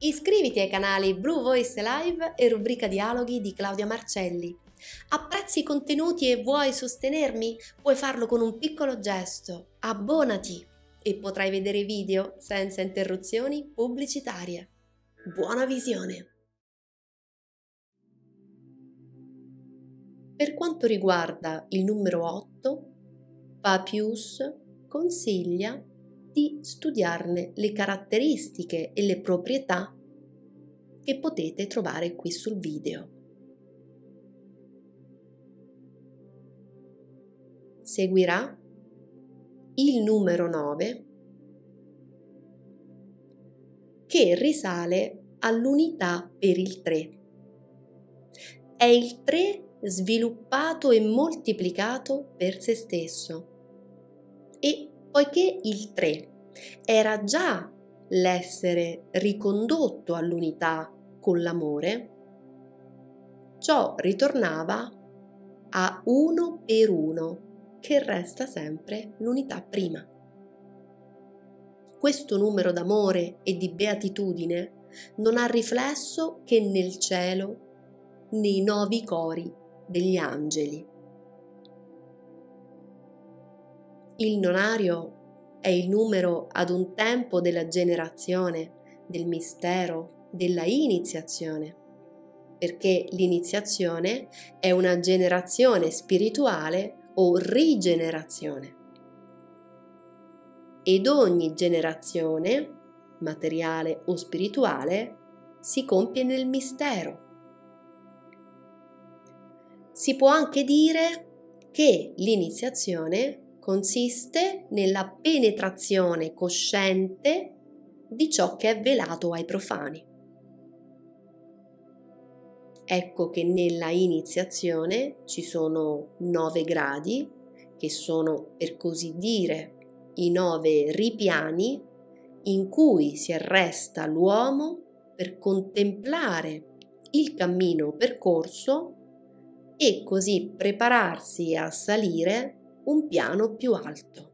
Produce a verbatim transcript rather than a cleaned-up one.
Iscriviti ai canali Blue Voice Live e rubrica Dialoghi di Claudia Marcelli. Apprezzi i contenuti e vuoi sostenermi? Puoi farlo con un piccolo gesto. Abbonati e potrai vedere video senza interruzioni pubblicitarie. Buona visione! Per quanto riguarda il numero otto, Papius consiglia di studiarne le caratteristiche e le proprietà che potete trovare qui sul video. Seguirà il numero nove, che risale all'unità per il tre. È il tre sviluppato e moltiplicato per se stesso. E poiché il tre era già l'essere ricondotto all'unità con l'amore, ciò ritornava a uno per uno, che resta sempre l'unità prima. Questo numero d'amore e di beatitudine non ha riflesso che nel cielo, nei novi cori degli angeli. Il nonario è il numero ad un tempo della generazione, del mistero, della iniziazione, perché l'iniziazione è una generazione spirituale o rigenerazione. Ed ogni generazione, materiale o spirituale, si compie nel mistero. Si può anche dire che l'iniziazione consiste nella penetrazione cosciente di ciò che è velato ai profani. Ecco che nella iniziazione ci sono nove gradi, che sono, per così dire, i nove ripiani in cui si arresta l'uomo per contemplare il cammino percorso e così prepararsi a salire un piano più alto.